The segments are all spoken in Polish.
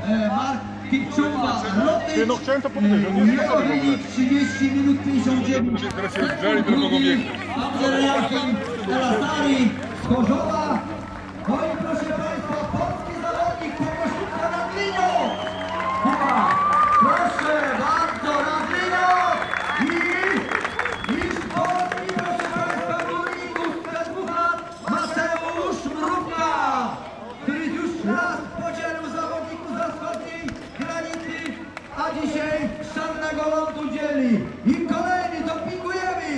Mark Kipchumba Rotich. No chciałem to powiedzieć, on jest Jego wynik 30 minut 59 sekund. Drugi Abdelrahim Elasari z Chorzowa. No i proszę Państwa, polski zawodnik Kokoszówka nad linią. Chyba, proszę bardzo, nad linią. I polski, proszę Państwa, górników sprzed 2 lat Mateusz Mrówka, który już raz podzielił zawodników ze wschodniej granicy, a dzisiaj z Czarnego Lądu dzieli. I kolejny, dopingujemy.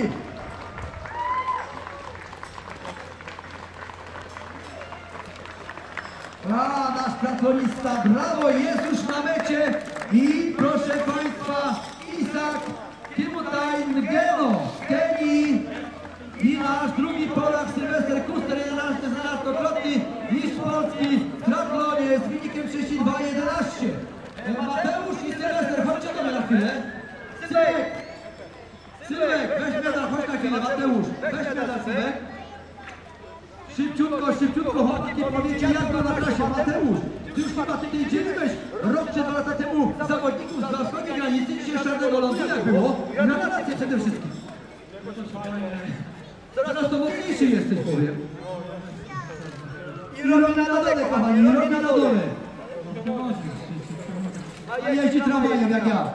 A nasz triatlonista, brawo, jest już na mecie i proszę Państwa, Isaac Kimutai-Ngeno z Kenii i nasz drugi Polak Sylwester Kuster, 11-krotny mistrz Polski w triatlonie z wynikiem 32-11. Mateusz i Sylwester, chodźcie do mnie na chwilę. Sylwek, weź medal, chodź na chwilę, Mateusz, weź medal, Sylwek. Szybciutko, chłopaki, powiecie jak go na trasie. Mateusz, ty już chyba tutaj dzieliłeś rok czy 2 lata temu zawodników z wschodniej granicy, dzisiaj z Czarnego Lądu, jak było? Gratulacje przede wszystkim. Coraz to mocniejszy jesteś, powiem. I robi na dole, kochani, i robi na dole. A jeździ tramwajem jak ja.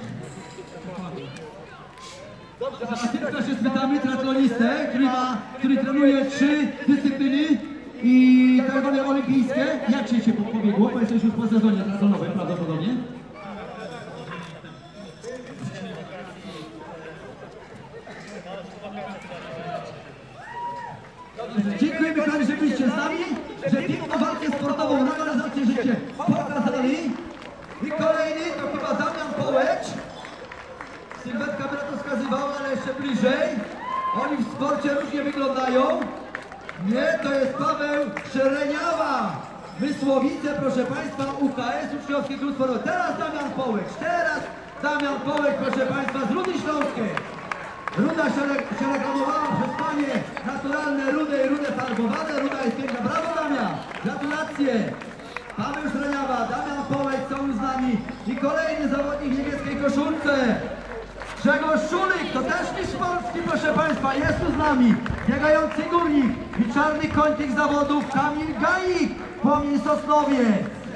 A tym też się spytamy triatlonistę, który trenuje 3 dyscypliny i tak zwane olimpijskie. Jak się pobiegło? Bo jesteś już po sezonie triatlonowym prawdopodobnie. Dziękujemy kochani, że byliście z nami, że piękną walkę sportową, rywalizację życie pokazali. I kolejny to chyba Damian Połecz. Sylwetka by na to wskazywała, ale jeszcze bliżej. Oni w sporcie różnie wyglądają. Nie, to jest Paweł Szereniawa. Mysłowice, proszę Państwa, UKS, Uczniowski Klub Sportowy. Teraz Damian Połecz, proszę Państwa, z Rudy Śląskiej. Ruda się reklamowała przez panie naturalne rude i rude farbowane. Ruda jest piękna. Brawo, Damian! Gratulacje! Paweł Szereniawa, Damian Połecz są z nami. I kolejny zawodnik w niebieskiej koszulce. Grzegorz Szulik, to też mistrz Polski, proszę Państwa, jest tu z nami. Biegający górnik i czarny koń tych zawodów Kamil Gajik, Płomień Sosnowie.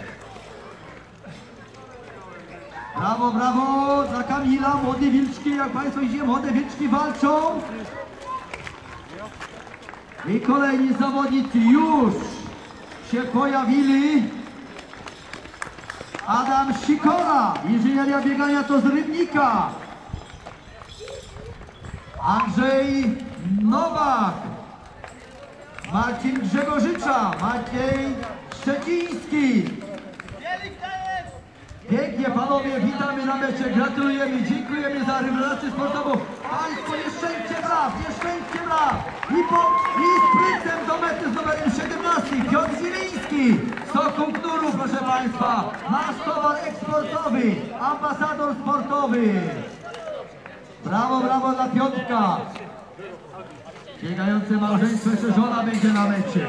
Brawo, brawo dla Kamila, młode wilczki, jak Państwo widzicie, młode wilczki walczą. I kolejni zawodnicy już się pojawili. Adam Sikora, inżynieria biegania to z Rybnika. Andrzej Nowak, Marcin Grzegorzycza, Maciej Szczeciński. Pięknie panowie, witamy na mecie, gratulujemy, dziękujemy za rywalizację sportową. Państwo nieszczęście braw, i sprytem do mety z numerem 17, Piotr Zieliński, Sokół Knurów, proszę Państwa, nasz towar eksportowy, ambasador sportowy. Brawo, brawo dla Piotrka. Biegające małżeństwo, jeszcze żona będzie na mecie.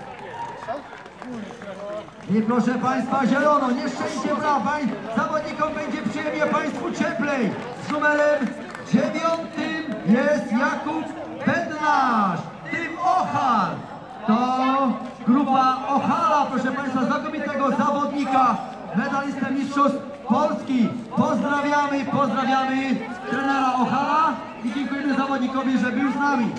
I proszę Państwa, zielono, nieszczęście braw, zawodnikom będzie przyjemnie, Państwu cieplej. Z numerem 9 jest Jakub Bednarz, Tym Ochal. To grupa Ochala, proszę Państwa, znakomitego zawodnika, medalistę mistrzostw Polski. Pozdrawiamy trenera Ochala i dziękujemy zawodnikowi, że był z nami.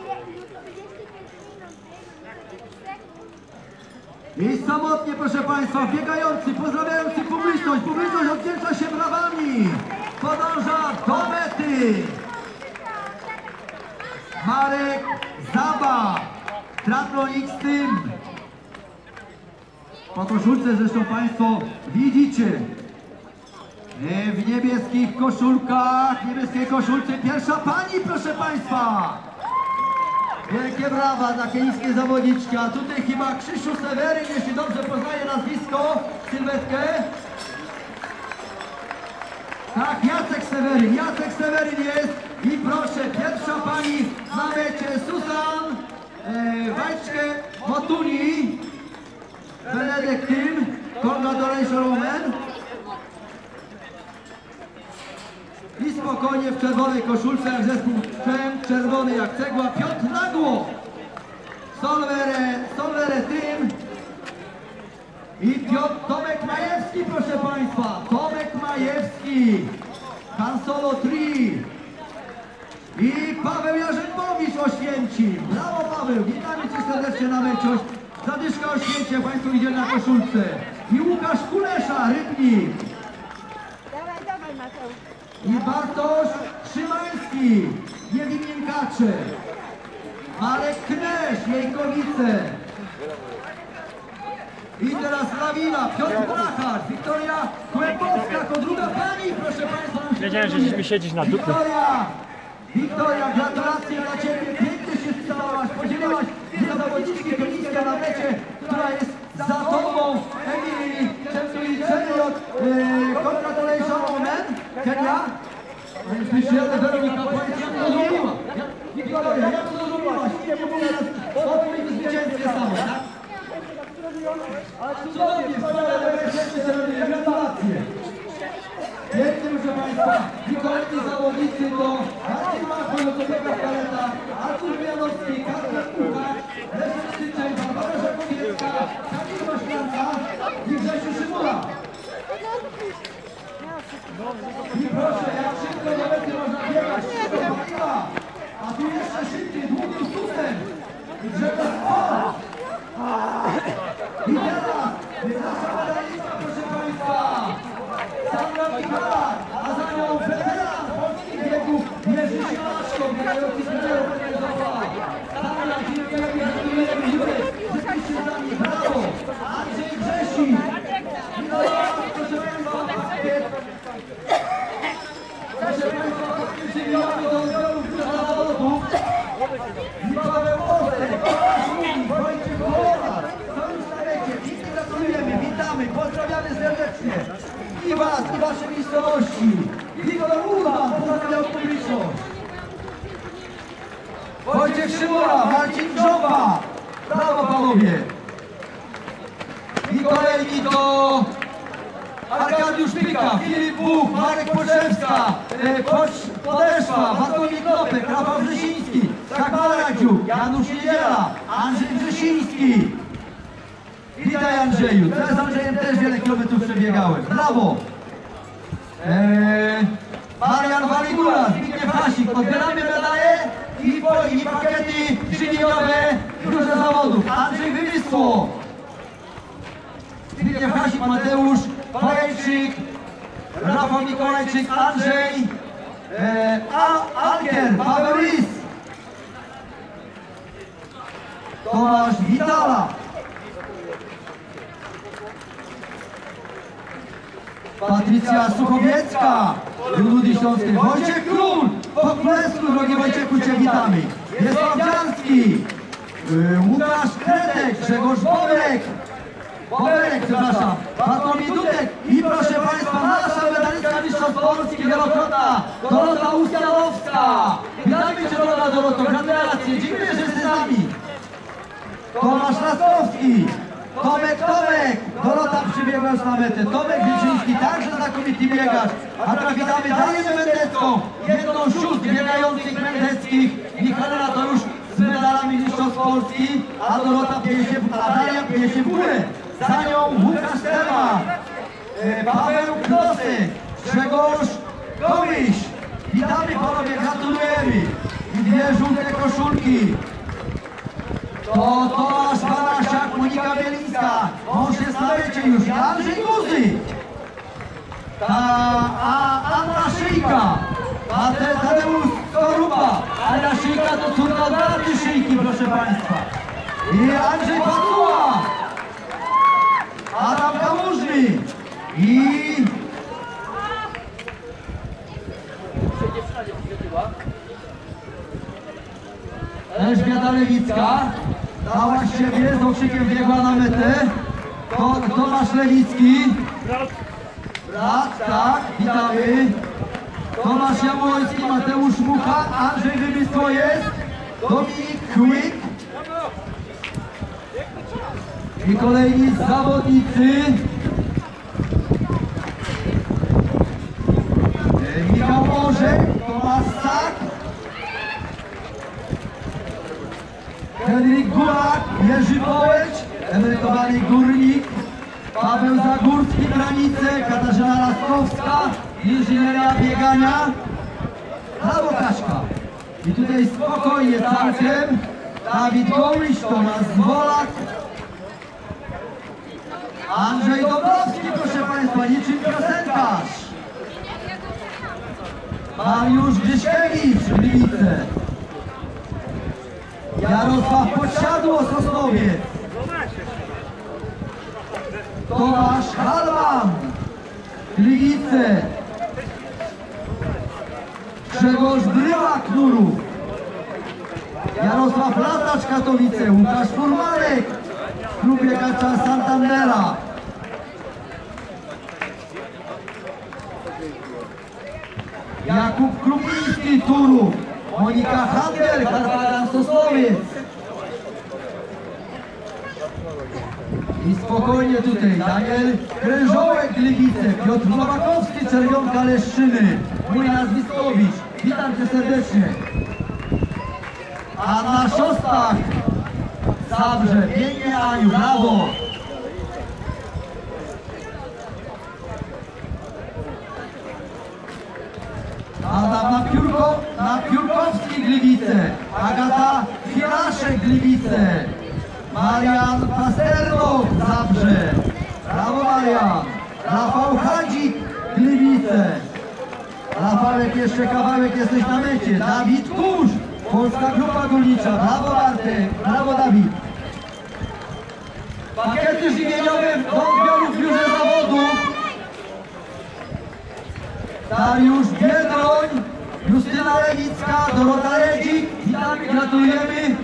I samotnie, proszę Państwa, biegający, pozdrawiający publiczność. Publiczność odwdzięcza się brawami. Podąża do mety. Marek Zaba, Triathlon X-Team. Po koszulce zresztą Państwo widzicie. W niebieskich koszulkach, niebieskiej koszulce pierwsza pani, proszę Państwa. Wielkie brawa dla kenijskiej zawodniczki, a tutaj chyba Krzysiu Seweryn, jeśli dobrze poznaję nazwisko, sylwetkę. Tak, Jacek Seweryn jest i proszę, pierwsza pani na mecie Susan Wajczkę Motuni, Benedek Tym. Congratulations Roman. I spokojnie w czerwonej koszulce jak zespół Czem, czerwony jak cegła, Piotr Nagło. Solvere Team. I Tomek Majewski, proszę Państwa. Tomek Majewski. Han Solo 3. I Paweł Jarzębowicz Oświęcim. Brawo Paweł, witamy Cię serdecznie na meczu. Zadyszka Oświęcim, Państwo widzieli na koszulce. I Łukasz Kulesza, Rybnik. Dawaj Mateusz. I Bartosz Szymański, Niewinienkacze. Marek Knesz, Jejkowice. I teraz Lawina, Piotr Brachar, Wiktoria Kłębowska jako druga pani, proszę Państwa. Wiedziałem, że mi siedzisz na dupie. Wiktoria, gratulacje dla Ciebie, pięknie się stałaś, podzieliłaś dwie zawodniczki Konińska na mecie, która jest za Tobą, Emily, Czemsui Czeriot, congratulations women, Kenia. Myślę, że Weronika, powiedz, jak to zrobiła? Wiktoria, jak to zrobiłaś? Nie mówię raz, odpowiedź zwycięskie samo, tak? Cudownie, wspaniale, gratulacje. Pięknie, proszę Państwa, i kolejni zawodnicy to Marcin Machon, Kobieta Kaleta, Artur Mianowski, Kacper Kuchacz, Leszek Styczeń, Barbara Żakowiecka, Kamil Maśnianka i Grzesiu Szymula. I proszę, jak szybko nawet można biegać, szybko paliwa, a tu jeszcze szybciej, długim susem. I Grzegorz Sport. I teraz, nasza medalistka, proszę Państwa. Sandra Michalak, a za nią weteran polskich biegów Jerzy Siemaszko, biegający z Białego Organizowa. Sandra, dziękujemy, rzeczywiście za nich, brawo! Andrzej Grzesik. I no, proszę Państwa, przyjmujemy do odbioru zawodów. I Paweł Ostek, Wojciech Hołowar, to już na lecie. Wszyscy gratulujemy, witamy, pozdrawiamy serdecznie. I Was, i Wasze miejscowości. Wiktor Urban, pozdrawiam publiczność. Wojciech Szymura, Marcin Grząba. Brawo panowie. I kolejni to Arkadiusz Pyka, Filip Buch, Marek Poczewska, Podeszwa, Bartłomiej Knopek, Rafał Wrzesiński, Dagmara Radziuk, Janusz Niedziela, Andrzej Wrzesiński. Witaj Andrzeju, ja z Andrzejem też wiele kilometrów przebiegałem. Brawo! Marian Waligula, Zbigniew Hasik, odbieramy medale i pakiety żywieniowe w różne zawodów. Andrzej Wymysło, Zbigniew Hasik, Mateusz Pajczyk, Rafał Mikołajczyk, Andrzej Alker, Paweł Lis, Tomasz Witala, Patrycja Suchowiecka, Ludzi Śląskiej, Wojciech Król, po królewsku, drogi Wojciechu, Cię witamy. Wiesław Dzianski, Łukasz Kretek, Grzegorz Boberek, przepraszam, Bartłomiej Dudek i proszę Państwa, nasza medalistka mistrzostw Polski wielokrotna, Dorota Ustianowska. Witamy Cię, droga Doroto, gratulacje, dziękuję, że jesteś z nami. Tomasz Laskowski, Tomek, Dorota przybiegła już na metę, Tomek Wilczyński, także znakomity biegacz, a teraz witamy Darię Mendecką, jedną z sióstr biegających mendeckich, Michalina to już z medalami mistrzostw Polski, a Dorota Daria pije się w górę, za nią Łukasz Temat, Paweł Klosek, Grzegorz Komiś, witamy panowie, gratulujemy i dwie żółte koszulki. To Tomasz Banasiak, Monika Bielińska, mąż jest na mecie już, Andrzej Guzy, Anna Szyjka, Tadeusz Skorupa, Anna Szyjka to córka Beaty Szyjki, proszę Państwa, i Andrzej Pacuła, Adam Kałużny i Elżbieta Lewicka. Dała siebie, z okrzykiem biegła na metę. Tomasz Lewicki. Brat, tak, witamy. Tomasz Jamoński, Mateusz Mucha, Andrzej Wymysło jest. Dominik Kłyk. I kolejni zawodnicy. Jerzy Połecz, emerytowany górnik, Paweł Zagórski, Granice, Katarzyna Laskowska, inżynieria biegania, brawo Kaśka. I tutaj spokojnie całkiem, Dawid Gołyś, Tomasz Zwolak, Andrzej Dąbrowski, proszę Państwa, niczym piosenkarz. Mariusz Grzyszkiewicz, Gliwice. Jarosław Podsiadło, Sosnowiec. Tomasz Halman, Gliwice. Grzegorz Bryła, Knurów. Jarosław Latacz, Katowice. Łukasz Furmanek, klub biegacza Santandera. Jakub Krupiński, Turów. Monika Handel, Karpagan, Sosnowiec. I spokojnie tutaj Daniel Krężołek, Gliwice. Piotr Nowakowski, Czerwionka, Leszczyny. Mój nazwiskowicz. Witam Cię serdecznie. Anna Szostak, Zabrze. Pięknie, Aniu, brawo. Adam Napiórkowski, Gliwice. Agata Filaszek, Gliwice. Marian Pasternok, Zabrze. Brawo Marian. Rafał Hadzik, Gliwice. Rafałek, jeszcze kawałek, jesteś na mecie. Dawid Kurz, Polska Grupa Górnicza. Brawo Bartek, brawo Dawid. Pakiety żywieniowe do odbioru w biurze zawodów. Dariusz Biedroń, Justyna Lewicka, Dorota Redzik. Witamy, gratulujemy.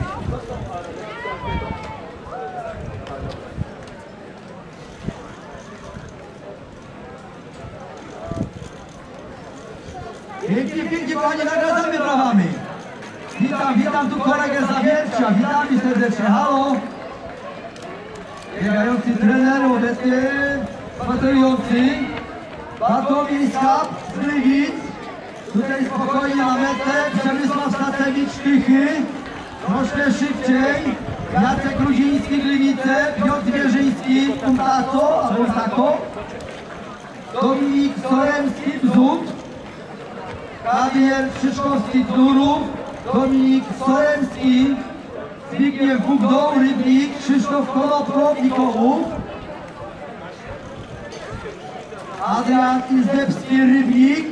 Pięknie, pięknie, kochani, nagradzamy brawami. Witam tu kolegę Zawiercia, witamy serdecznie, halo. Biegający trener, obecnie maturujący. Bartłomiej Skap z Gliwic. Tutaj spokojnie na metę, Przemysław Stacewicz, Tychy. Troszkę szybciej. Jacek Gruziński, Gliwice. Piotr Wierzyński, Puntaco, albo Tako. Dominik Soremski, Bzut. Javier Krzyszkowski, Knurów. Dominik Soremski. Zbigniew Bugdoł, Rybnik. Krzysztof Konopko, Mikołów. Adrian Izdebski, Rybnik.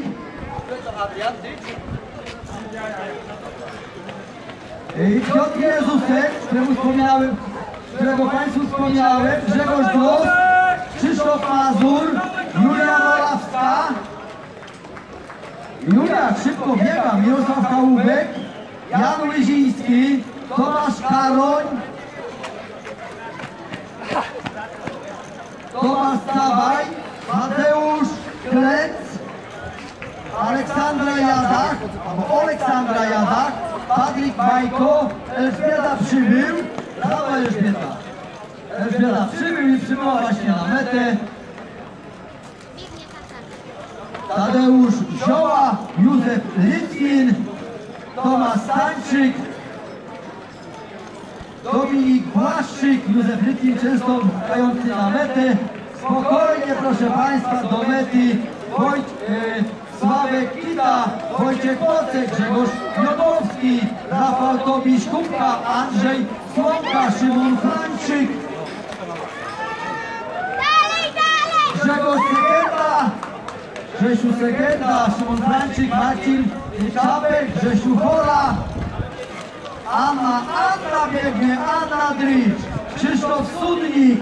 Piotr Jezusek, którego Państwu wspomniałem. Grzegorz Glos, Krzysztof Mazur, Julia Morawska. Julia, szybko biega. Mirosław Kałubek, Jan Łyziński, Tomasz Karoń, Tomasz Cawaj, Mateusz Klec, Aleksandra Jadach, albo Oleksandra Jadach, Patryk Bajko, Elżbieta Przybył. Brawo Elżbieta. Elżbieta Przybył i przybyła właśnie na metę. Tadeusz Zioła, Józef Litwin, Tomasz Stańczyk, Dominik Błaszczyk, Józef Litwin, często grający na metę. Spokojnie, proszę Państwa, do mety Sławek Kita, Wojciech Pocek, Grzegorz Jodowski, Rafał Tobisz Kubka, Andrzej Słomka, Szymon Franczyk, Grzegorz Segenda, Grzesiu Segenda, Szymon Franczyk, Marcin Czapek, Grzesiu Hola, Anna biegnie, Anna Drycz, Krzysztof Sudnik,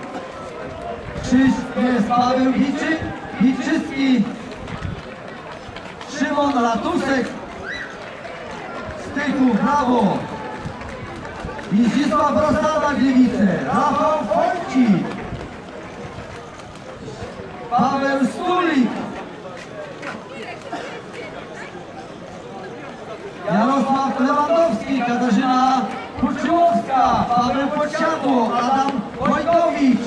jest Paweł Wiczycki, Szymon Latusek, Styku, brawo, Zdzisław Rosada, Gliwice, Rafał Wojcik, Paweł Stulik, Jarosław Lewandowski, Katarzyna Kuczyłowska, Paweł Podsiadło, Adam Wojtowicz,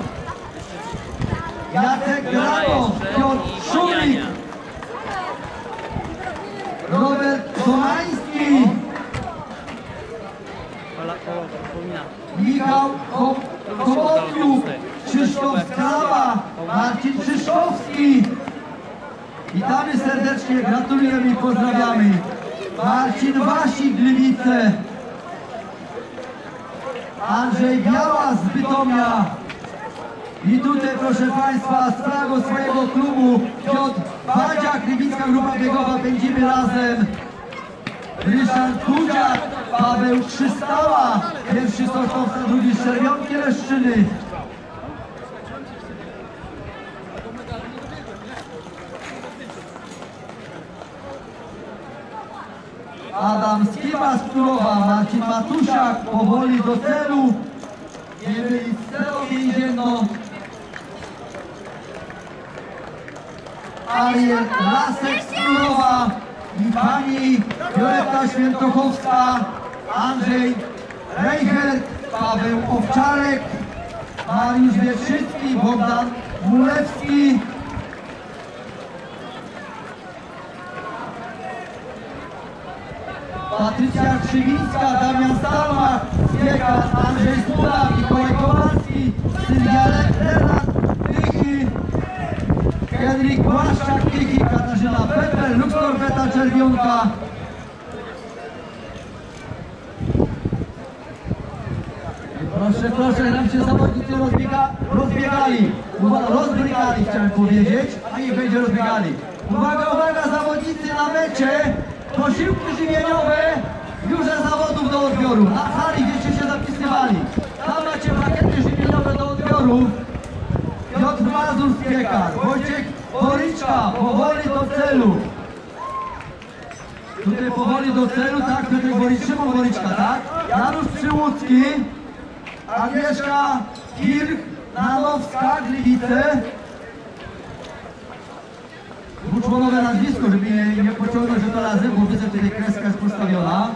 Jacek Graton, Piotr Szulik, Robert Domański, Gawroński. Witamy serdecznie, gratulujemy i pozdrawiamy. Marcin Wasik, Gliwice. Andrzej Biała z Bytomia. I tutaj, proszę Państwa, z flagą swojego klubu Piotr Badziak, Gliwicka Grupa Biegowa, pędzimy razem. Ryszard Kudziak, Paweł Trzystała, pierwszy sportowca, drugi z Czerwionki Leszczyny. Adam Skiba z Turowa, Marcin Matusiak, powoli do celu. Nie byli z celą więzienną. Ariel Lasek z Turowa i pani Violetta Świętochowska, Andrzej Reichert, Paweł Owczarek, Mariusz Wietrzycki, Bogdan Mulewski. Patrycja Krzywińska, Damian Stalmach, Spieka, Andrzej Studa, Mikołaj Kowalski, Sylwia Lernat, Tychy, Henryk Błaszczak, Tychy, Katarzyna Pepper, Luxor Beta Czerwionka. Proszę, nam się zawodnicy rozbiegali, chciałem powiedzieć, a niech będzie rozbiegali. Uwaga, zawodnicy na mecie, posiłki żywieniowe, biurze zawodów do odbioru. Na sali, gdzieście się zapisywali. Tam macie pakiety żywieniowe do odbioru. Piotr Mazur z Piekar, Wojciech Boryczka, powoli do celu. Tutaj powoli do celu, tak, tutaj Szymon Boryczka, tak? Janusz Przyłódzki, Agnieszka Kirch, Nanowska, Gliwice. Dwuczłonowe nazwisko, żeby nie pociągnąć do razy, bo widzę, tutaj kreska jest postawiona.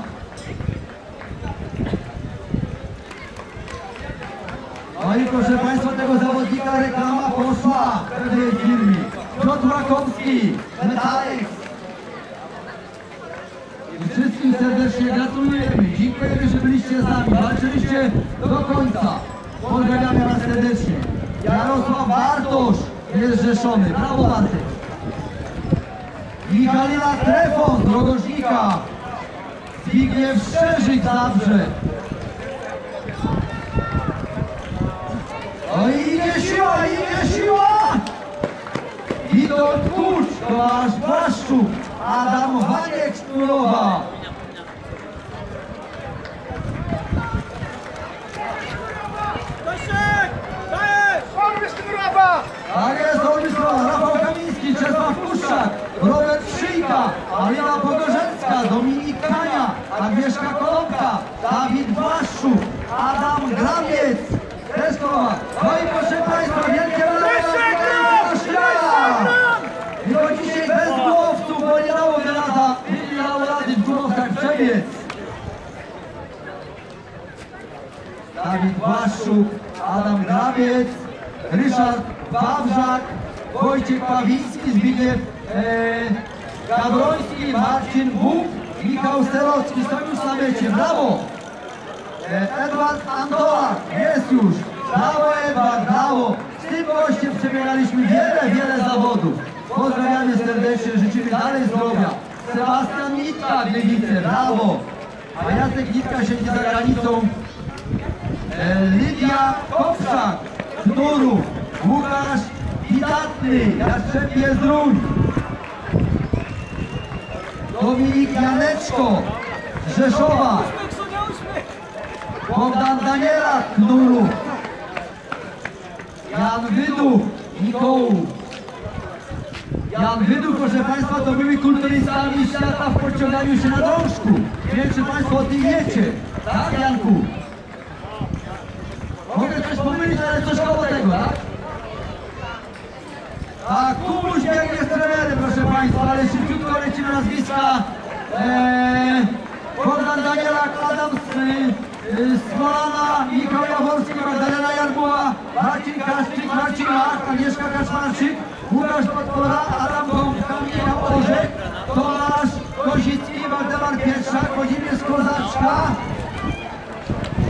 No i proszę Państwa, tego zawodnika reklama poszła w pewnej firmie. Piotr Rakowski, Metalex. I wszystkim serdecznie gratulujemy. Dziękujemy, że byliście z nami. Walczyliście do końca. Pozdrawiamy Was serdecznie. Jarosław Bartosz jest zrzeszony. Brawo, Bartek. Michalina Trefon z Rogoźnika. Zbigniew Szczerzyk Zabrze. O i idzie siła! Witold Kucz, Tomasz Błaszczuk, Adam Waniek z Turowa. Tak jest, Rafał Kamiński, Czesław Puszczak, Robert Szyjka, Alina Pogorzecka, Dominik Kania, Agnieszka Kolomka, Dawid Błaszczuk, Adam Grabiec, też Turowa. No i proszę Państwa, wielkie brawa dla i bo dzisiaj bez głowców, bo nie dało rady w głowkach przebiec. Dawid Błaszczuk, Adam Grabiec, Ryszard Wawrzak, Wojciech Pawiński, Zbigniew Gawroński, Marcin Buk, Michał Sterocki, są już na mecie, brawo! Edward Antolak jest już, brawo Edward, brawo! Z tym gościem przebiegaliśmy wiele zawodów. Pozdrawiamy serdecznie, życzymy dalej zdrowia. Sebastian Nitka, Gliwice, brawo! A Jacek Nitka siedzi za granicą. Lidia Kopszak z Turów, Łukasz Widatny, Jastrzębie Zdrój, Dominik Janeczko z Rzeszowa, Bogdan Daniela z Knurów, Jan Wydów, Mikołów. Jan Wydów, proszę Państwa, to byli kulturystami świata w podciąganiu się na drążku. Nie wiem, czy Państwo o tym wiecie. Tak, Janku? Mogę coś pomylić, ale coś koło tego, tak? A Kubuś biegnie z trenerem, proszę Państwa, ale szybciutko lecimy nazwiska. Bogdan Danielak, Adam Smolana, Michał Jaworski, Magdalena Jarbuła, Marcin Kaszczyk, Marcin Mach, Agnieszka Kaczmarczyk, Łukasz Podpora, Adam Gąbka, Michał Orzek, Tomasz Kozicki, Waldemar Pietrzak, Włodzimierz Kozaczka,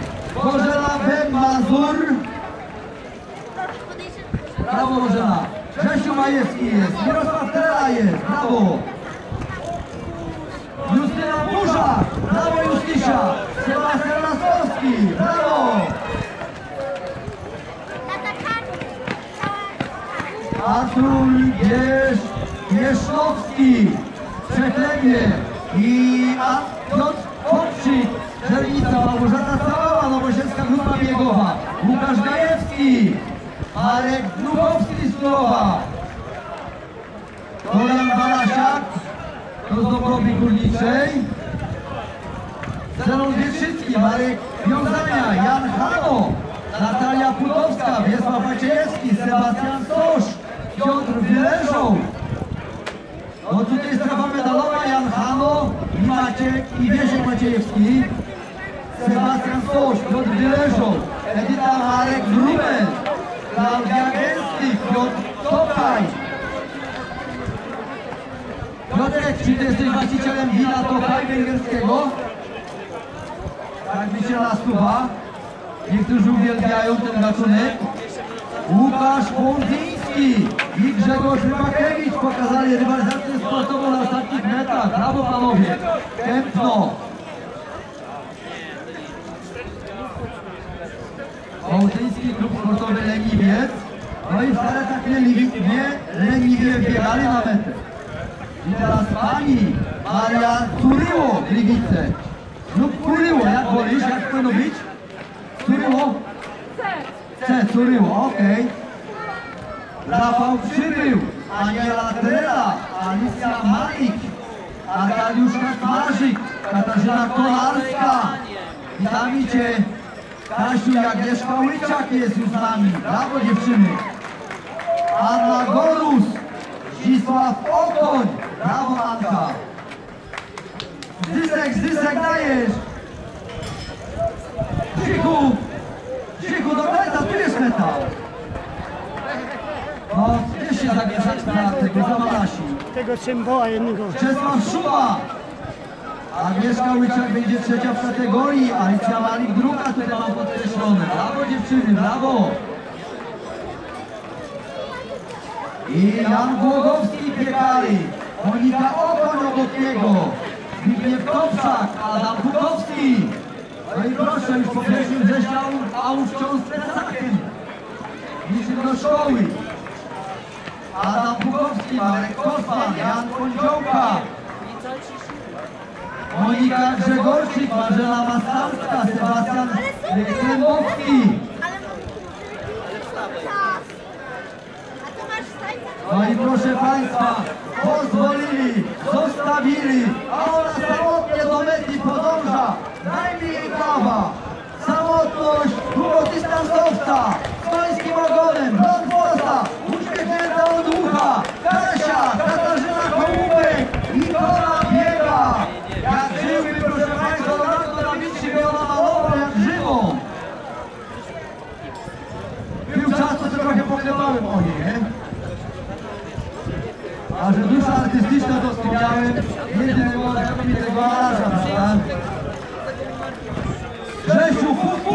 Bożena Ben Mazur. Brawo Bożena. Grzesiu Majewski jest, Mirosław Trela jest, brawo. Justyna Burzak, brawo Justysia. Sebastian Laskowski, brawo. Artur Wiesznowski, Przeklewie i Piotr Kopczyk, Żelnica, Małgorzata Całała, Nowosielska Grupa Biegowa, Łukasz Gajewski, Marek Dnukowski z Turowa, Dorian Balasiak, to z Dąbrowy Górniczej, Zenon Wietrzycki, Marek Wiązania, Jan Hano, Natalia Putowska, Wiesław Maciejewski, Sebastian Stosz, Piotr Wieleżą. No tutaj strefa medalowa, Jan Hano, i Wiesiek Maciejewski, Sebastian Stosz, Piotr Wieleżą, Edyta Marek Grubel, Klaudia Gęsty, Piotr Tokaj. Piotrek, czy ty jesteś właścicielem wina Tokaj węgierskiego? Tak mi się nasuwa. Niektórzy uwielbiają ten gatunek. Łukasz Płądziński i Grzegorz Rybakiewicz pokazali rywalizację sportową na ostatnich metrach. Brawo panowie! Kępno! Pałtyński Klub Sportowy Leniwiec. No i wcale tak leniwie wbiegali na metę. I teraz pani Maria Curyło, Gliwice. Lub Kuryło, jak wolisz, jak powinno być? Curyło? C, Curyło, okej. Rafał Przybył, Aniela Trela, Alicja Malik, Arkadiusz Kaczmarzyk, Katarzyna Kolarska. Witamy Cię, Kasiu, i Agnieszka Łyczak jest już z nami. Brawo dziewczyny. Anna Gorus, Zdzisław Okoń. Brawo Anka. Zysek dajesz. Krzychu, do meta, tu jest meta. No, wiesz się zagrać na tego Zamalasi. Tego Cymboła jednego. Czesław Szuba. Agnieszka Łyczak będzie trzecia w kategorii, Alicja Malik druga, tutaj mam podkreślone. Brawo dziewczyny, brawo. I Jan Głogowski piekali, Monika Okoń obok niego, Zbigniew Kopczak, Adam Bukowski. No i proszę, już po pierwszym wrześniu, a już wciąż z plecakiem. Niczym do szkoły. Adam Bukowski, Marek Kosman, Jan Kądziołka, Monika Grzegorczyk, Marzena Mastanska, Sebastian Klemowski. No i proszę Państwa, pozwolili, zostawili, a ona samotnie do mety podąża. Daj mi jej prawa. Samotność długodystansowca z końskim ogonem, blond włosa, uśmiechnięta od ucha, Kasia, Katarzyna Kołubek i Kola biega. Jak żyłby, proszę Państwa, Leonardo da Vinci by ona malował jak żywą. Był czas, to sobie trochę poklepałem o niej, nie? A że dusza artystyczna to wspomniałem, jedyny moment tego malarza, prawda? Grzesiu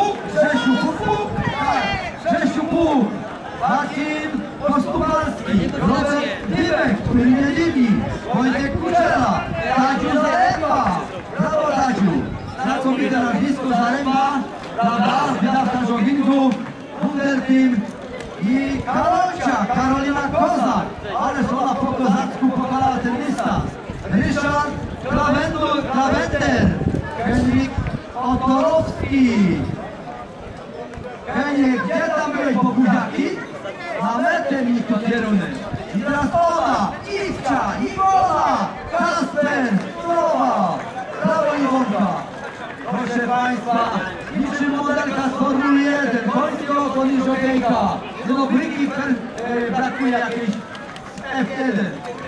Puk, Marcin Kostubalski, Robert Dybek, który nie libi, Wojtek Kuczela, Tadziu Zaręba, brawo Tadziu, znakomite nazwisko Zaręba, prawda, wydawca joggingu, Wunderteam i Kaloncia, Karolina Kozak, ależ ona po kozacku pokonała ten dystans. Ryszard Klawender, Henryk Otorowski. Henie, gdzie tam byłeś, po buziaki? Na metę mi tu kierunek. I teraz ona, Iwcia, Iwona, Kasper, Strowa. Brawo Iwonka. Proszę Państwa, niczym modelka z Formuły 1, końskiego koni żogiejka. No bryki brakuje jakiejś F1.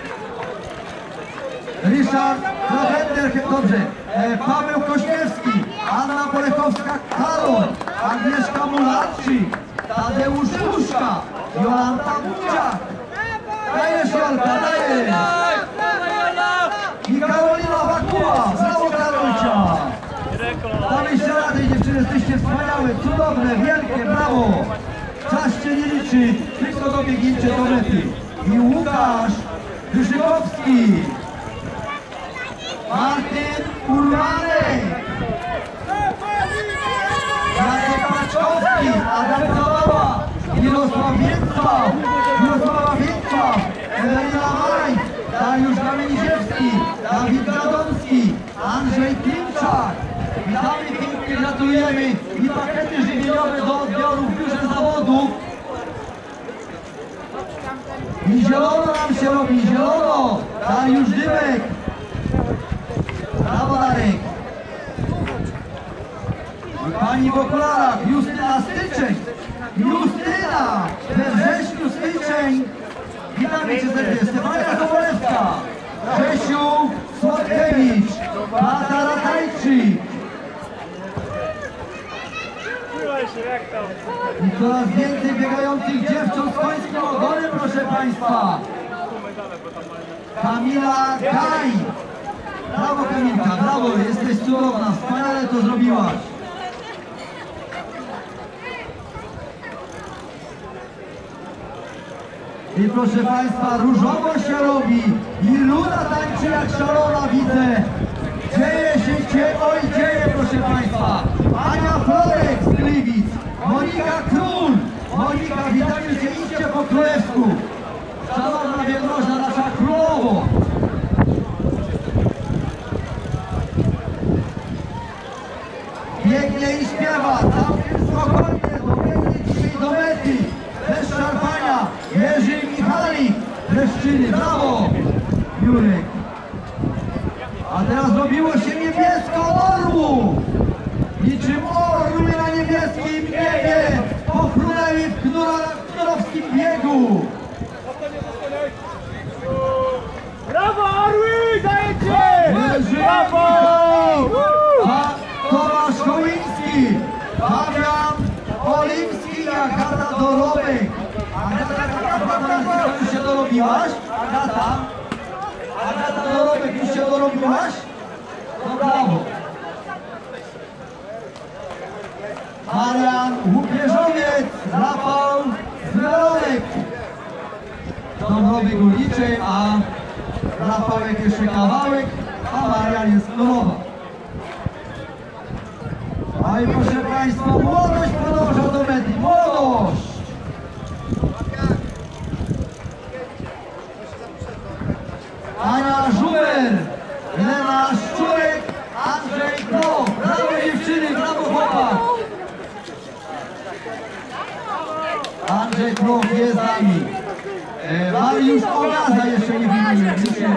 Ryszard Klawender, dobrze. Paweł Kośniewski, Anna Bolechowska-Karol, Agnieszka Mularczyk, Tadeusz Puszka, Jolanta Budziak. Dajesz Jolka, dajesz! I Karolina Wakuła, brawo Karolcia! Dajcie radę dziewczyny, jesteście wspaniałe, cudowne, wielkie, brawo! Czas się nie liczy, tylko dobiegnięcie do mety. i Łukasz Wyszykowski. Martin Urbanek. Jacek Paczkowski, Adam Zawała, Mirosław Więcław, Ewelina Maj, Dariusz Kamieniziewski, Dawid Gadomski, Andrzej Klimczak. Witamy pięknie, gratulujemy i pakiety żywieniowe do odbioru w biurze zawodów. I zielono nam się robi, zielono! Dariusz Dymek. Brawo Darek. I pani w okularach, Justyna Styczeń. Justyna! We wrześniu styczeń. Witamy cię serdecznie. Stefania Sobolewska. Grzesiu Słodkiewicz. Beata Ratajczyk. I coraz więcej biegających dziewcząt z końskim ogonem, proszę Państwa. Kamila Gaj. Brawo Kamilka, brawo, jesteś cudowna, wspaniale to zrobiłaś. I proszę Państwa, różowo się robi i Ruda tańczy jak szalona, widzę. Dzieje, proszę Państwa. Ania Florek z Gliwic, Monika Król. Monika, witamy Cię, idźcie po królewsku. Szanowna wielmożna, nasza królowo. Biegnie i śpiewa, całkiem spokojnie, dobiegnie dzisiaj do mety. Bez szarpania, Jerzy Michalik, Leszczyny, brawo, Jurek. A teraz zrobiło się niebiesko orłu. Niczym orły na niebieskim niebie pochrunęły w knurowskim biegu. Brawo orły, dajecie! Jerzy Brawo! A Tomasz Kołyński, Fabian Olimski i Agata Dorobek. Agata, już się dorobiłaś? Agata Dorobek, już się dorobiłaś? No brawo. Marian Łupieżowiec, Rafał Zmeronek. Dąbrowy Górniczej, a Rafałek jeszcze kawałek, a Marian jest królowa. A i proszę Państwa, młodość podąża do mety, młodość! Ania Żuber, Lena Szczurek, Andrzej Kloch. Brawo dziewczyny, brawo chłopak! Andrzej Kloch jest z nami. Mariusz Ogaza jeszcze nie wymieniłem.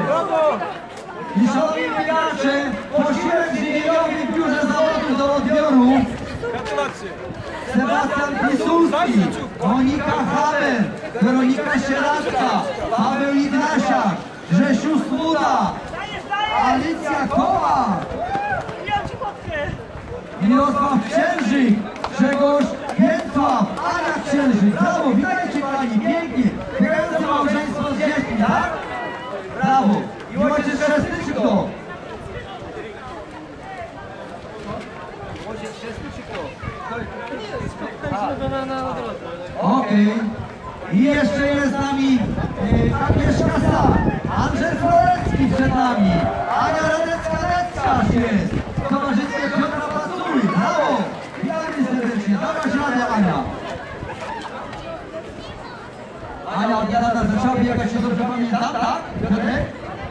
I szanowni biegacze, posiłek żywieniowy w biurze zawodów do odbioru. Sebastian Pisulski, Monika Haber, Weronika Sieracka, Paweł Ignasiak, Grzesiu Smuda, Alicja Koła, Mirosław Księżyk, Grzegorz Więcław, Ania Księżyk. Brawo, witajcie pani, pięknie. Biegające małżeństwo z dziećmi, tak? Brawo. I ojciec chrzestny czy kto? Okej. I jeszcze jest z nami Agnieszka Sa, Andrzej Florecki przed nami, Ania Radecka-Neckarz jest, w towarzystwie Piotra Pacuły. Brawo! Witamy serdecznie, dałaś radę Ania. Ania od niedawna zaczęła biegać, się dobrze pamiętam, tak? Piotrek?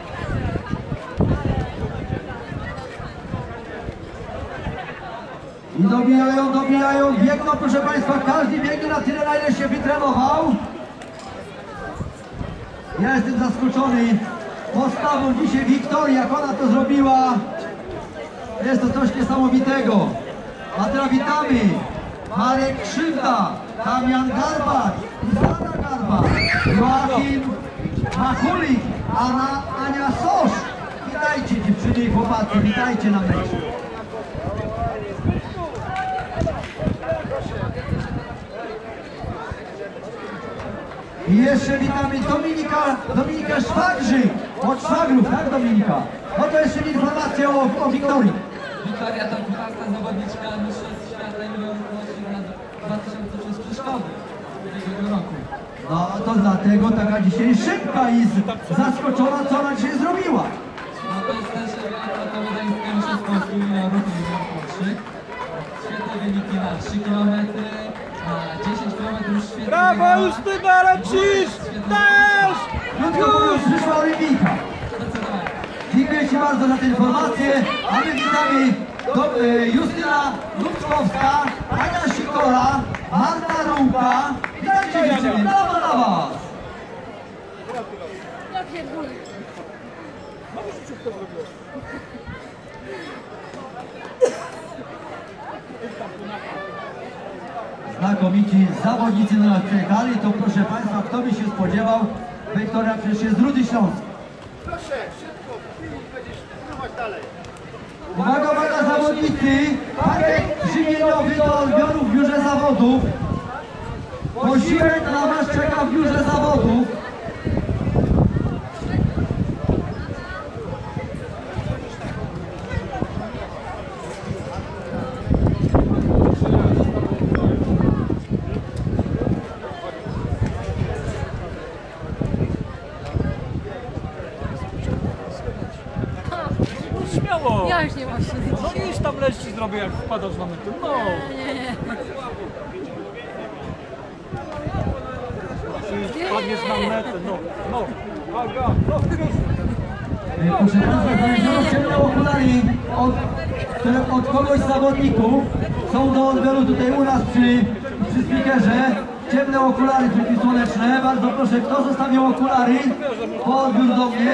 I dobijają, biegną, proszę Państwa, każdy biegnie na tyle, na ile się wytrenował. Ja jestem zaskoczony postawą dzisiaj Wiktorii, jak ona to zrobiła. Jest to coś niesamowitego. A teraz witamy Marek Krzywda, Damian Garbat, Izana Garbat, Joachim Machulik, Ania Sosz. Witajcie dziewczyny i chłopacy, witajcie na meczu. I jeszcze witamy Dominika Szwagrzyk od Szwagrów, tak Dominika? No to jeszcze informacja o Wiktorii. Wiktoria to czwarta zawodniczka Mistrzostw Świata Juniorów na 2006 ubiegłego roku. No to dlatego taka dzisiaj szybka i zaskoczona, co ona dzisiaj zrobiła. No to jest też wielkotowy dański mistrzostw Polski juniorów i młodszych. Świetne wyniki na 3 km, na 10 km już świetnie Brawo, biegała. Justyna, lecisz! Też! Krótko mówiąc, przyszła olimpijka. Zdecydowanie. Dziękuję Ci bardzo za tę informację, a my witamy Justyna Luczkowska, Ania Sikora, Marta Rułka. Witajcie dziewczyny, brawo dla Was! Znakomici zawodnicy do nas przyjechali, to proszę Państwa, kto by się spodziewał, Wiktoria przecież jest z Rudy Śląskiej. Proszę, szybko, będziesz spróbować dalej. Uwaga, uwaga zawodnicy, pakiet żywieniowy do odbioru w biurze zawodów. Posiłek na Was czeka w biurze zawodów. Śmiało! Ja już nie mam siły. No iść tam leci zrobię, jak wpadasz na metę. No! Nie. Wpadniesz na metę, no! Aga, no! Proszę Państwa, znaleziono ciemne okulary od kogoś z zawodników. Są do odbioru tutaj u nas przy speakerze. Ciemne okulary przeciwsłoneczne. Bardzo proszę, kto zostawił okulary? Po odbiór do mnie.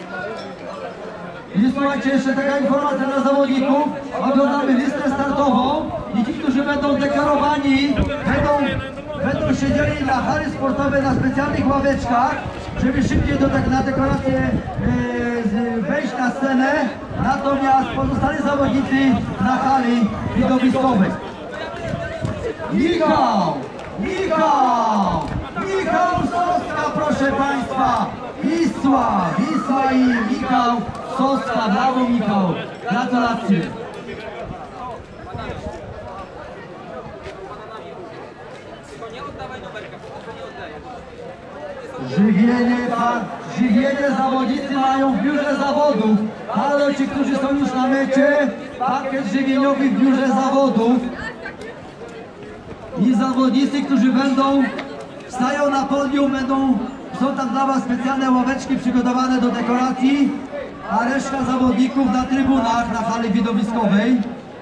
I słuchajcie, jeszcze taka informacja dla zawodników. Oglądamy listę startową i ci, którzy będą deklarowani, będą siedzieli na hali sportowej na specjalnych ławeczkach, żeby szybciej na dekorację wejść na scenę. Natomiast pozostali zawodnicy na hali widowiskowej. Michał Soska, proszę Państwa. Wisła i Michał Soska. Brawo Michał. Gratulacje. Żywienie zawodnicy mają w biurze zawodów. Ale ci, którzy są już na mecie, pakiet żywieniowy w biurze zawodów. I zawodnicy, którzy stają na podium, są tam dla Was specjalne ławeczki przygotowane do dekoracji, a reszta zawodników na trybunach na hali widowiskowej.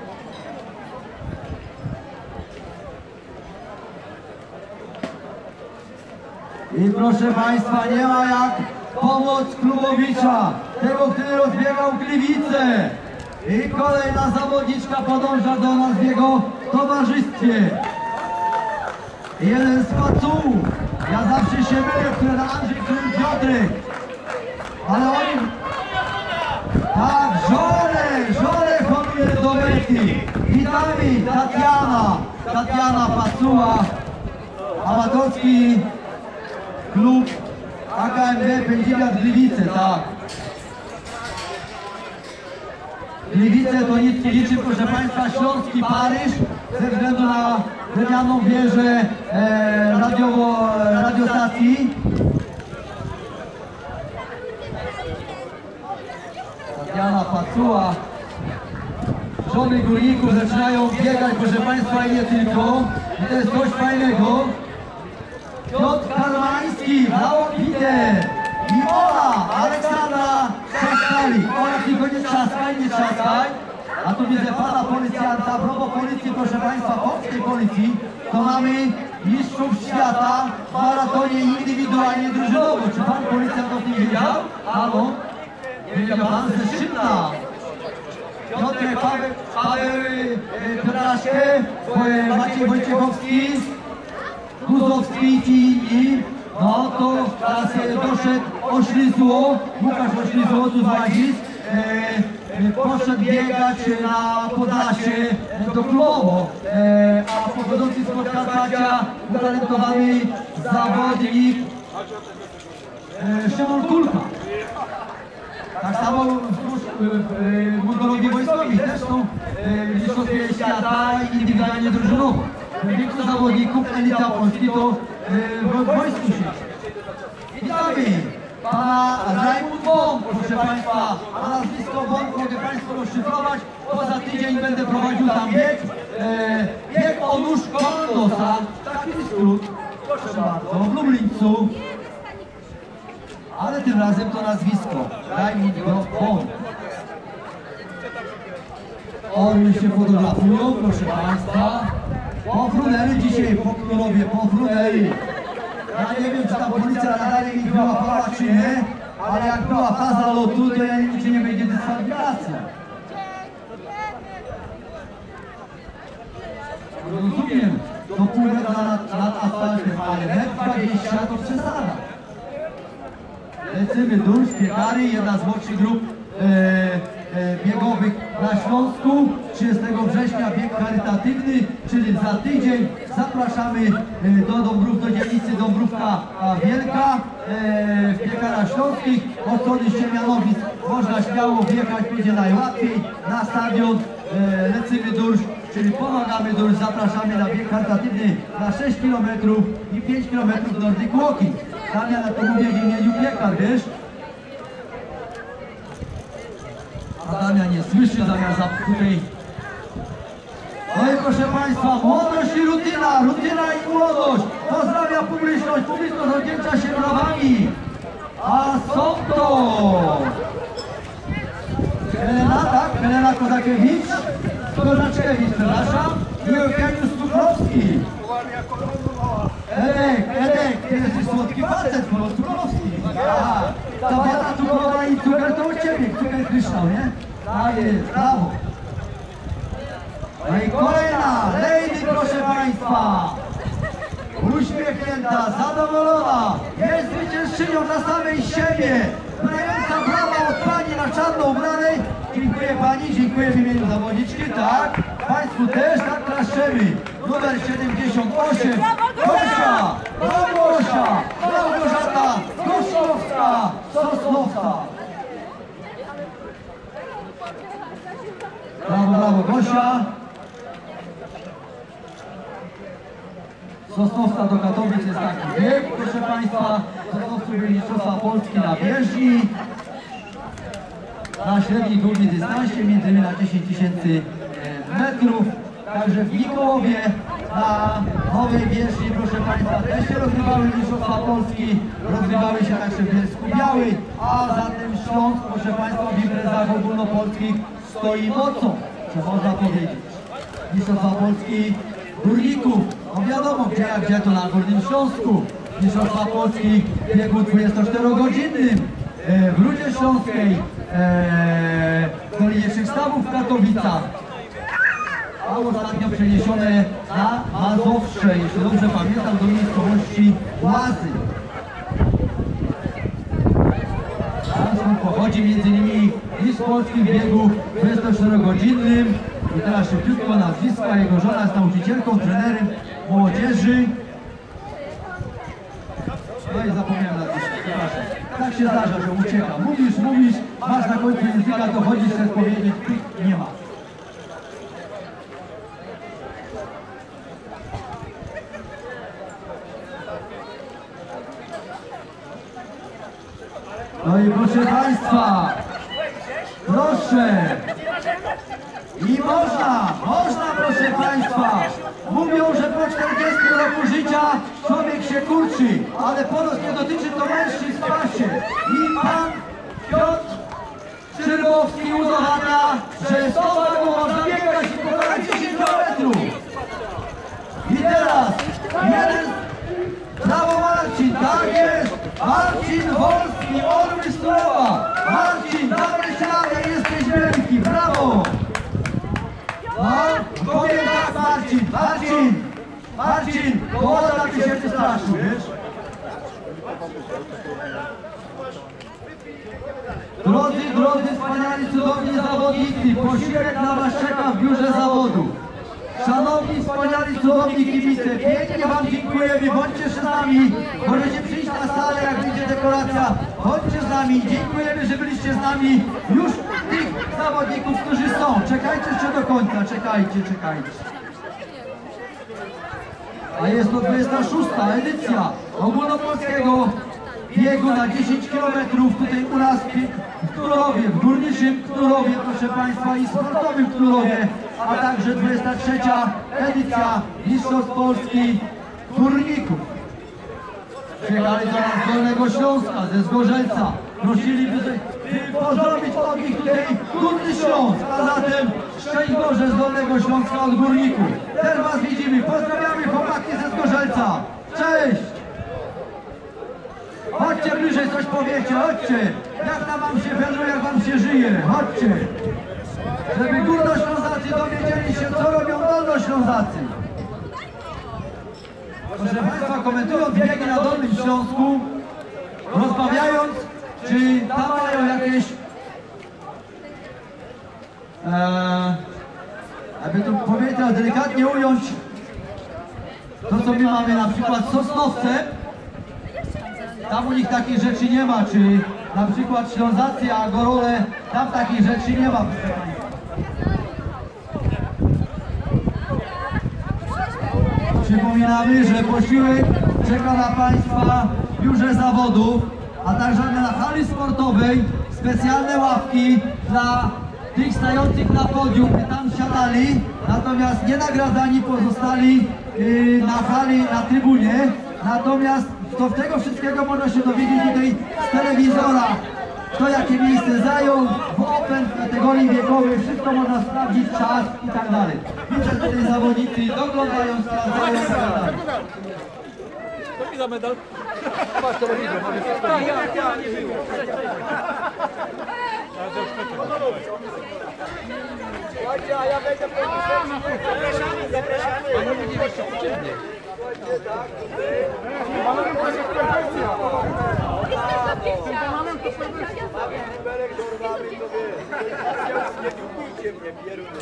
I proszę Państwa, nie ma jak pomoc Klubowicza, tego, który rozbiegał Gliwice. I kolejna zawodniczka podąża do nas w jego towarzystwie. Jeden z faców. Ja zawsze się mylę, który Andrzej, który Piotrek. Ale oni... Tak, żonę honuje do mety. Witamy, Tatiana Pacuła, amatorski klub AKMW Pędziwiat Gliwice, tak. Gliwice to nic nie liczy, proszę Państwa, śląski Paryż, ze względu na drewnianą wieżę radiostacji. Tatiana Pacuła. Żony górników zaczynają biegać, proszę Państwa, i nie tylko. I to jest coś fajnego. Piotr Karmański, Laopide i Ola, Aleksandra Trzaskali. Ola, tylko nie trzaskaj. A tu widzę pana policjanta, a propos policji, proszę Państwa, polskiej policji, to mamy mistrzów świata w maratonie indywidualnie drużynowo. Czy pan policjant o tym wiedział? Halo? Wiedział pan ze Szybna. Piotrek, Paweł Piotraszkę, Maciej Wojciechowski, Guzowski i ci inni. No to teraz doszedł Oślizło, Łukasz Oślizło, tu z Łazisk. Poszedł biegać na Podlasie do Klubowo, a pochodzący z Podkarpacia utalentowany zawodnik Szymon Kulka. Tak samo mundurowi wojskowi też są w mistrzostwie świata indywidualnie drużynowo. Większość zawodników elita Polski to w wojsku się. Witamy pana Rajmund Bąk, proszę państwa, a nazwisko Bąk mogę państwu rozszyfrować. Poza tydzień będę prowadził tam bieg, bieg o nóż Kondosa, taki skrót, proszę bardzo, w Lublińcu. Ale tym razem to nazwisko, Rajmund Bąk. Orły się fotografują, proszę państwa. Pofrunęli dzisiaj, pokrólowie, pofrunęli. Ja nie wiem, czy ta policja nadal mi wyłapała, czy nie, ale jak była faza lotu, to ja nie wiem, czy nie będzie dyskwalifikacja. Rozumiem, to pół metra nad asfaltem, ale metr 20 to przesada. Lecimy Durz, Piekary, jedna z młodszych grup biegowych na Śląsku. 30 września bieg charytatywny, czyli za tydzień. Zapraszamy do Dąbrów, do dzielnicy Dąbrówka Wielka w Piekarach Śląskich. Od strony Siemianowic można śmiało wjechać, będzie najłatwiej na stadion. Lecimy Durz, czyli pomagamy Durz, zapraszamy na bieg charytatywny na 6 km i 5 km Nordic Walking. Damian, na to mówię w imieniu Piekar, wiesz? A Damian nie słyszy, zamiast tutaj. No i proszę państwa, młodość i rutyna, rutyna i młodość. Pozdrawia publiczność, publiczność oddzięcza się brawami. A są to Helena, tak? Helena Kozakiewicz, przepraszam, i Eugeniusz Cukrowski. Edek, ty jesteś słodki facet, Cukrowski. Ta wata cukrowa i cukier to u ciebie, cukier kryształ, nie? Tak jest, brawo. No i kolejna, Lady, proszę państwa. Uśmiechnięta, zadowolona, jest zwyciężczynią na samej siebie. Brająca brawa od pani na czarno ubranej. Dziękuję pani, dziękuję w imieniu zawodniczki, tak. Państwu też, tak klaszczemy. Numer 78, Gosia, Małgosia, Małgorzata, Goszkowska, Sosnowska. Brawo, brawo, Gosia. Sosnowska do Katowic jest taki bieg, proszę państwa. Sosnowcy byli mistrzostwa Polski na bieżni. Na średniej długiej dystansie, między innymi na 10 000 metrów. Także w Mikołowie na nowej bieżni, proszę państwa, też się rozgrywały mistrzostwa Polski. Rozgrywały się także w Bielsku-Białej, a zatem Śląsk, proszę państwa, w imprezach ogólnopolskich stoi mocą, co można powiedzieć. Mistrzostwa Polski górników, no wiadomo gdzie to na Górnym Śląsku. Mistrzostwa Polski w biegu 24-godzinnym w Rudzie Śląskiej, w Dolinie Trzech w Katowicach, a ostatnio przeniesione na Mazowsze, jeśli dobrze pamiętam, do miejscowości Łazy. Skąd pochodzi m.in. mistrz Polski w biegu 24-godzinnym. I teraz szybciutko nazwiska, jego żona jest nauczycielką, trenerem młodzieży. No i zapomniałem nazwiska, przepraszam. Tak się zdarza, że ucieka. Mówisz, masz na końcu języka, to chodzisz, chcesz powiedzieć, nie ma. No i proszę państwa, proszę. I można, proszę państwa. Mówią, że po 40 roku życia człowiek się kurczy, ale ponoć nie dotyczy to mężczyzn w klasie. I pan Piotr Szczerbowski udowadnia, że z tą wagą można biegać i pokonać 10 km. I teraz jeden, brawo Marcin, tak jest, Marcin Wolski, Orły Sturowa. Marcin, dawaj się radę, jesteś wielki, brawo. No, powiem tak, Marcin, połowa na tysięcy straszył, wiesz? Drodzy, wspaniali, cudowni zawodnicy, posiłek na was czeka w biurze zawodu. Szanowni, wspaniali, cudowni kibice, pięknie wam dziękujemy, bądźcie z nami, możecie przyjść na salę, jak będzie dekoracja, bądźcie z nami, dziękujemy, że byliście z nami, już tych zawodników, którzy są, czekajcie jeszcze do końca, czekajcie. a jest to 26. edycja ogólnopolskiego biegu na 10 km tutaj u nas w Knurowie, w górniczym Knurowie, proszę Państwa, i sportowym Knurowie, a także 23. edycja Mistrzostw Polski Górników. Przyjechali do nas z Dolnego Śląska, ze Zgorzelca. Prosiliby pozdrowić od nich tutaj Górny Śląsk, a zatem szczęść Boże z Dolnego Śląska od Górników. Też Was widzimy. Pozdrawiamy chłopaki ze Zgorzelca. Cześć! Chodźcie bliżej, coś powiecie, chodźcie! Jak tam Wam się wędruje, jak Wam się żyje? Chodźcie! Żeby Górnoślązacy dowiedzieli się, co robią Dolnoślązacy. Proszę Państwa, komentując biegi na Dolnym Śląsku, rozmawiając, czy tam mają jakieś, jakby to powiedzieć, delikatnie ująć, to co my mamy na przykład w Sosnowce, tam u nich takich rzeczy nie ma, czy na przykład Ślązacy, a Gorole, tam takich rzeczy nie ma, proszę Państwa. Przypominamy, że posiłek czeka na Państwa w biurze zawodów, a także na hali sportowej specjalne ławki dla tych stających na podium, by tam siadali, natomiast nie nagradzani pozostali na hali, na trybunie. Natomiast z tego wszystkiego można się dowiedzieć tutaj z telewizora, kto jakie miejsce zajął, w Open, w kategorii wiekowej, wszystko można sprawdzić, czas i tak dalej. Widzę, że tutaj zawodnicy doglądają, sprawdzają i tak dalej. To mi za medal. Patrz, to widzę. Tak, ja nie było. Słuchajcie, a ja będę zapraszamy. Berek dorwamy, to nie kupujcie mnie, pieruny.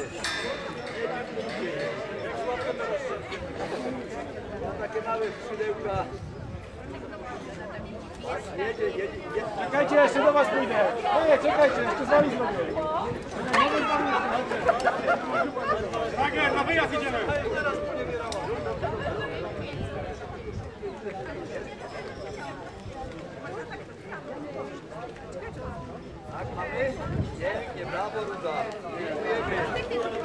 Mam takie małe skrzydełka. Jedzie. Czekajcie, jeszcze do was pójdę. Nie, czekajcie, jeszcze z wami zrobię. Tak, na wyjazd idziemy. Tak, mamy? Pięknie, brawo, Ruda. Dziękujemy.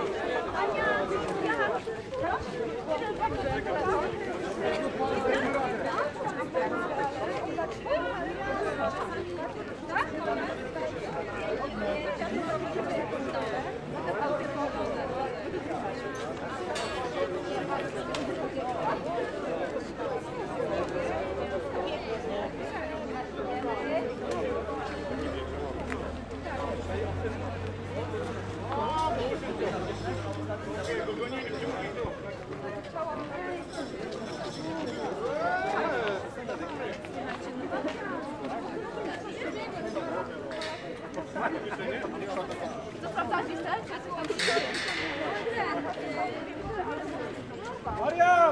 Marian!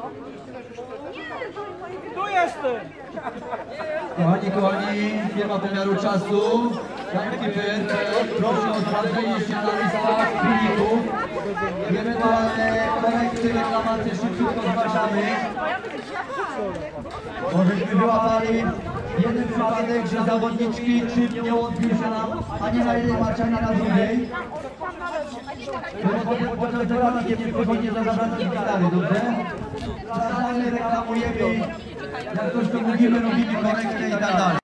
Tu jestem! Kochani, firma pomiaru czasu, timekeeper, proszę o sprawdzenie się na listach kliników. Ewentualne korekty, reklamacje szybciutko zgłaszamy. Możeśmy wyłapali jeden przypadek, że zawodniczki czym nie odbił się nam ani na jednej macie, ani na drugiej. Podczas tego nie powinien zawracać i tak dalej, dobrze? Zadanie reklamujemy, jak ktoś to mówimy, robimy korektę i tak dalej.